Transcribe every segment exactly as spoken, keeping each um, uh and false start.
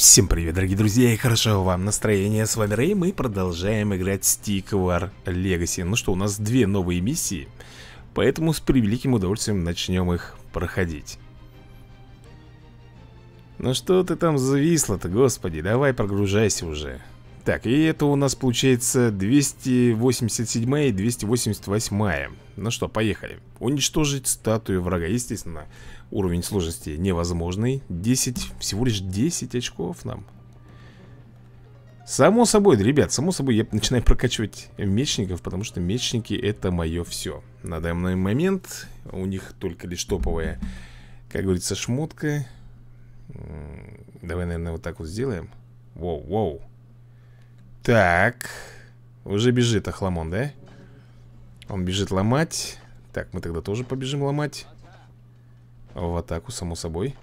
Всем привет, дорогие друзья, и хорошо вам настроение. С вами Рэй, мы продолжаем играть Stick War Legacy. Ну что, у нас две новые миссии, поэтому с превеликим удовольствием начнем их проходить. Ну что ты там зависла-то, господи, давай прогружайся уже. Так, и это у нас получается двести восемьдесят седьмая и двести восемьдесят восьмая. Ну что, поехали. Уничтожить статую врага. Естественно, уровень сложности невозможный. десять, всего лишь десять очков нам. Само собой, ребят, само собой я начинаю прокачивать мечников, потому что мечники это мое все. На данный момент у них только лишь топовая, как говорится, шмотка. Давай, наверное, вот так вот сделаем. Воу, воу. Так, уже бежит Охламон, да? Он бежит ломать. Так, мы тогда тоже побежим ломать. В атаку, само собой.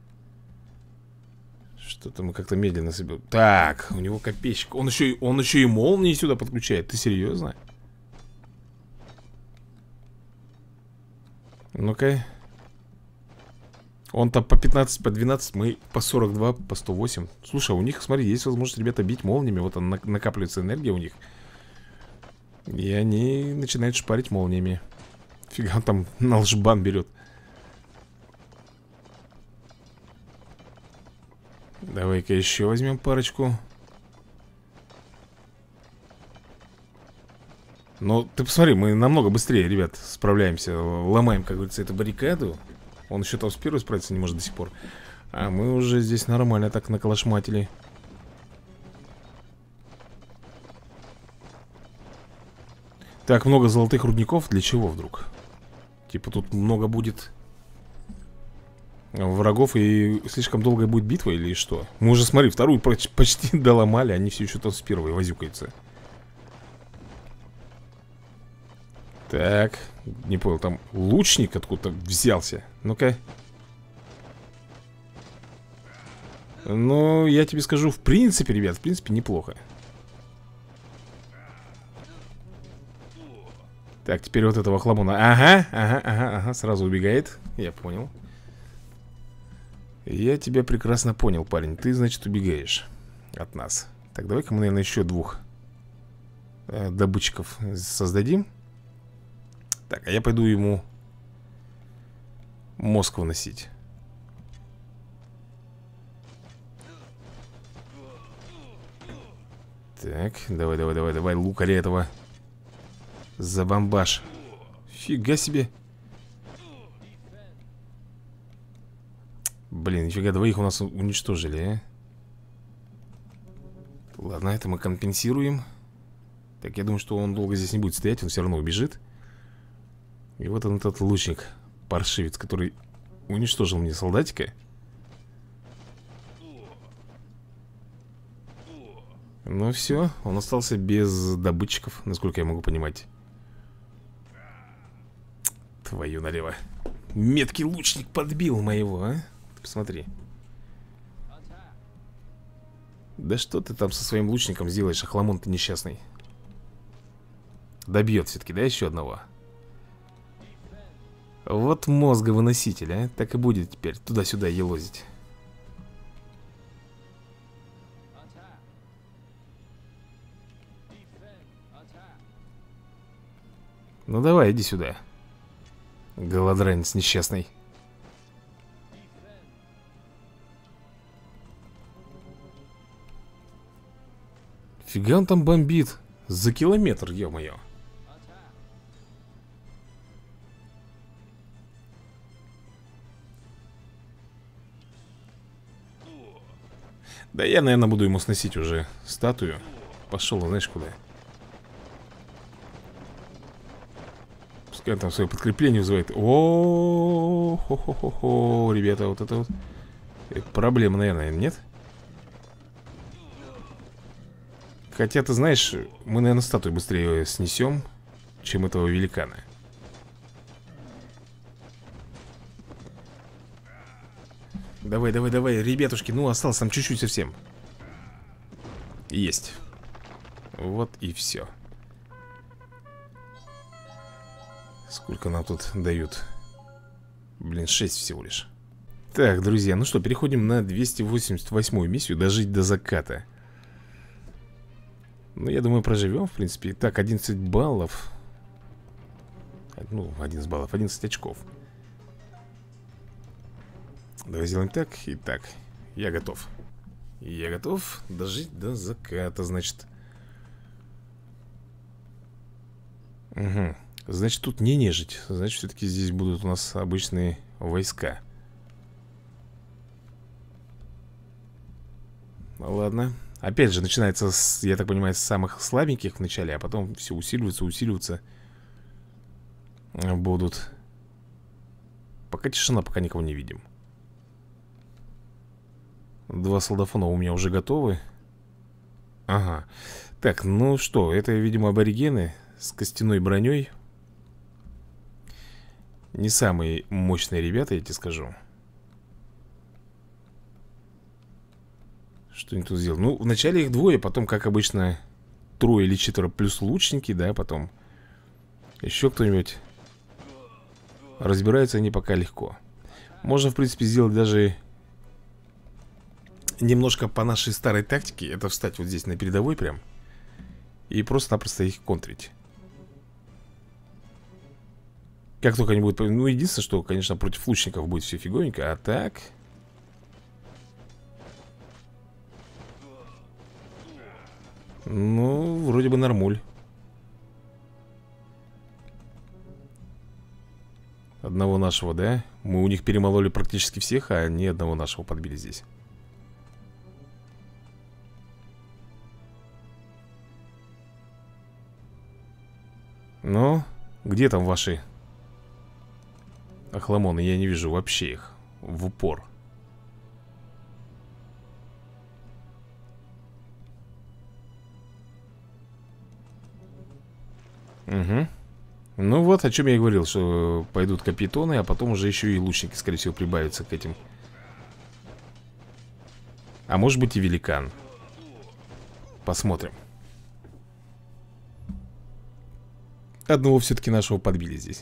Что-то мы как-то медленно себе... Так, у него копейщик. Он еще, и, он еще и молнии сюда подключает. Ты серьезно? Ну-ка. Он-то по пятнадцать, по двенадцать, мы по сорок два, по сто восемь. Слушай, а у них, смотри, есть возможность, ребята, бить молниями. Вот она, накапливается энергия у них. И они начинают шпарить молниями. Фига, он там налжбан берет. Давай-ка еще возьмем парочку. Ну, ты посмотри, мы намного быстрее, ребят, справляемся. Ломаем, как говорится, эту баррикаду. Он еще там с первой справиться не может до сих пор. А мы уже здесь нормально так наколошматили. Так, много золотых рудников. Для чего вдруг? Типа тут много будет врагов и слишком долгая будет битва или что? Мы уже, смотри, вторую почти доломали. Они все еще там с первой возюкаются. Так, не понял, там лучник откуда-то взялся. Ну-ка. Ну, я тебе скажу, в принципе, ребят, в принципе, неплохо. Так, теперь вот этого хламона. Ага, ага, ага, ага, сразу убегает. Я понял. Я тебя прекрасно понял, парень. Ты, значит, убегаешь от нас. Так, давай-ка мы, наверное, еще двух э, добытчиков создадим. Так, а я пойду ему мозг выносить. Так, давай, давай, давай, давай, лукаря этого забомбаш. Фига себе. Блин, нифига, двоих у нас уничтожили, а? Ладно, это мы компенсируем. Так, я думаю, что он долго здесь не будет стоять. Он все равно убежит. И вот он, этот лучник, паршивец, который уничтожил мне солдатика. Ну все, он остался без добытчиков, насколько я могу понимать. Твою налево. Меткий лучник подбил моего, а? Ты посмотри. Да что ты там со своим лучником сделаешь, Охламон ты несчастный. Добьет все-таки, да, еще одного? Вот мозговыноситель, а? Так и будет теперь туда-сюда елозить. Ну давай, иди сюда. Голодранец несчастный. Фига он там бомбит. За километр, ё-моё. Да я, наверное, буду ему сносить уже статую. Пошел, знаешь куда. Пускай он там свое подкрепление вызывает. О, хо хо хо хо ребята, вот это вот проблема, наверное, нет? Хотя, ты знаешь, мы, наверное, статую быстрее снесем, чем этого великана. Давай, давай, давай, ребятушки, ну осталось там чуть-чуть совсем. Есть. Вот и все. Сколько нам тут дают? Блин, шесть всего лишь. Так, друзья, ну что, переходим на двести восемьдесят восьмую миссию. Дожить до заката. Ну, я думаю, проживем, в принципе. Так, одиннадцать баллов. Ну, одиннадцать баллов, одиннадцать очков. Давай сделаем так и так. Я готов. Я готов дожить до заката, значит. Угу. Значит, тут не нежить. Значит, все-таки здесь будут у нас обычные войска. Ладно. Опять же, начинается, с, я так понимаю, с самых слабеньких в начале, а потом все усиливаются, усиливаются будут. Пока тишина, пока никого не видим. Два солдафона у меня уже готовы. Ага. Так, ну что, это, видимо, аборигены с костяной броней. Не самые мощные ребята, я тебе скажу. Что они тут сделали? Ну, вначале их двое, потом, как обычно, трое или четверо плюс лучники, да, потом еще кто-нибудь. Разбираются они пока легко. Можно, в принципе, сделать даже немножко по нашей старой тактике. Это встать вот здесь на передовой прям и просто-напросто их контрить. Как только они будут... Ну, единственное, что, конечно, против лучников будет все фиговенько. А так... Ну, вроде бы нормуль. Одного нашего, да? Мы у них перемололи практически всех, а ни одного нашего подбили здесь. Ну, где там ваши охламоны? Я не вижу вообще их в упор. Угу. Ну вот, о чем я и говорил, что пойдут капитоны, а потом уже еще и лучники, скорее всего, прибавятся к этим. А может быть и великан. Посмотрим. Одного все-таки нашего подбили здесь.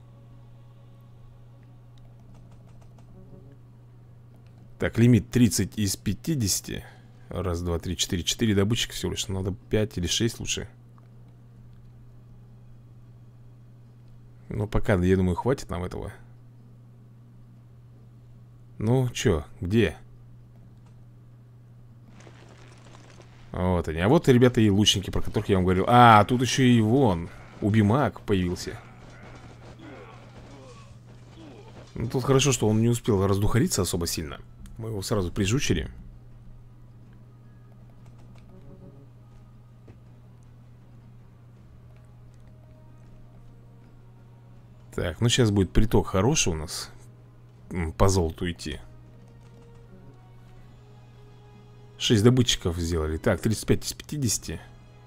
Так, лимит тридцать из пятидесяти. Раз, два, три, четыре. Четыре добытчика всего лишь. Надо пять или шесть лучше. Ну, пока, я думаю, хватит нам этого. Ну, чё, где? Вот они. А вот, ребята, и лучники, про которых я вам говорил. А, тут еще и вон Убимак появился. Ну, тут хорошо, что он не успел раздухариться особо сильно. Мы его сразу прижучили. Так, ну сейчас будет приток хороший у нас. По золоту идти. шесть добытчиков сделали. Так, тридцать пять из пятидесяти.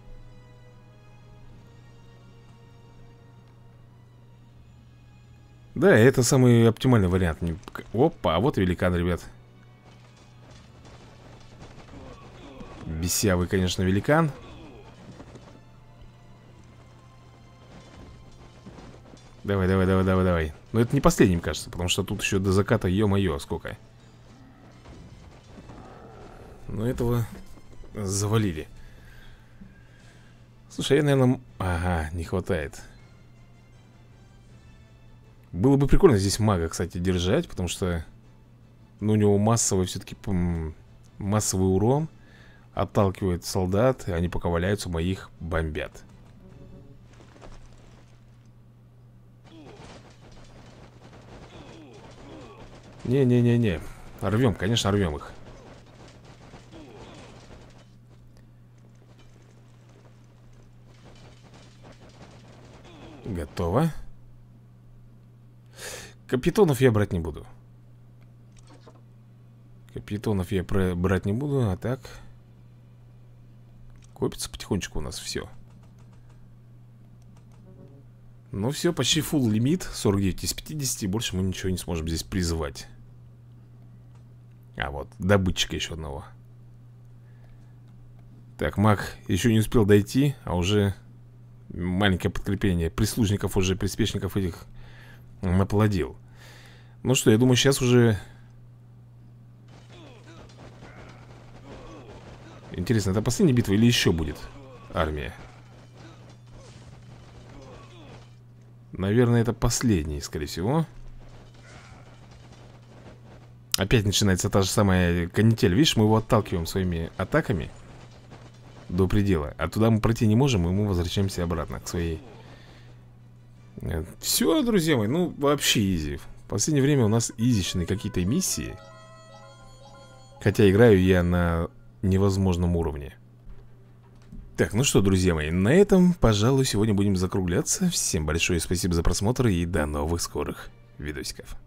Да, это самый оптимальный вариант. Опа, а вот и великан, ребят. Бесявый, конечно, великан. Давай, давай, давай, давай, давай. Но это не последним, кажется, потому что тут еще до заката, ё-моё, сколько. Но этого завалили. Слушай, я, наверное... Ага, не хватает. Было бы прикольно здесь мага, кстати, держать, потому что... Ну, у него массовый все-таки... Массовый урон. Отталкивает солдат, и они пока валяются, моих бомбят. Не-не-не-не. Рвем, конечно, рвем их. Готово. Капитонов я брать не буду. Капитонов я брать не буду, а так... Копится потихонечку у нас все. Ну все, почти full лимит. сорок девять из пятидесяти. Больше мы ничего не сможем здесь призывать. А вот, добытчика еще одного. Так, маг еще не успел дойти, а уже маленькое подкрепление прислужников, уже приспешников этих наплодил. Ну что, я думаю, сейчас уже Интересно, это последняя битва или еще будет армия? Наверное, это последний, скорее всего. Опять начинается та же самая канитель. Видишь, мы его отталкиваем своими атаками до предела. А туда мы пройти не можем, и мы возвращаемся обратно к своей. Все, друзья мои, ну вообще изи. В последнее время у нас изичные какие-то миссии. Хотя играю я на невозможном уровне. Так, ну что, друзья мои, на этом, пожалуй, сегодня будем закругляться. Всем большое спасибо за просмотр и до новых скорых видосиков.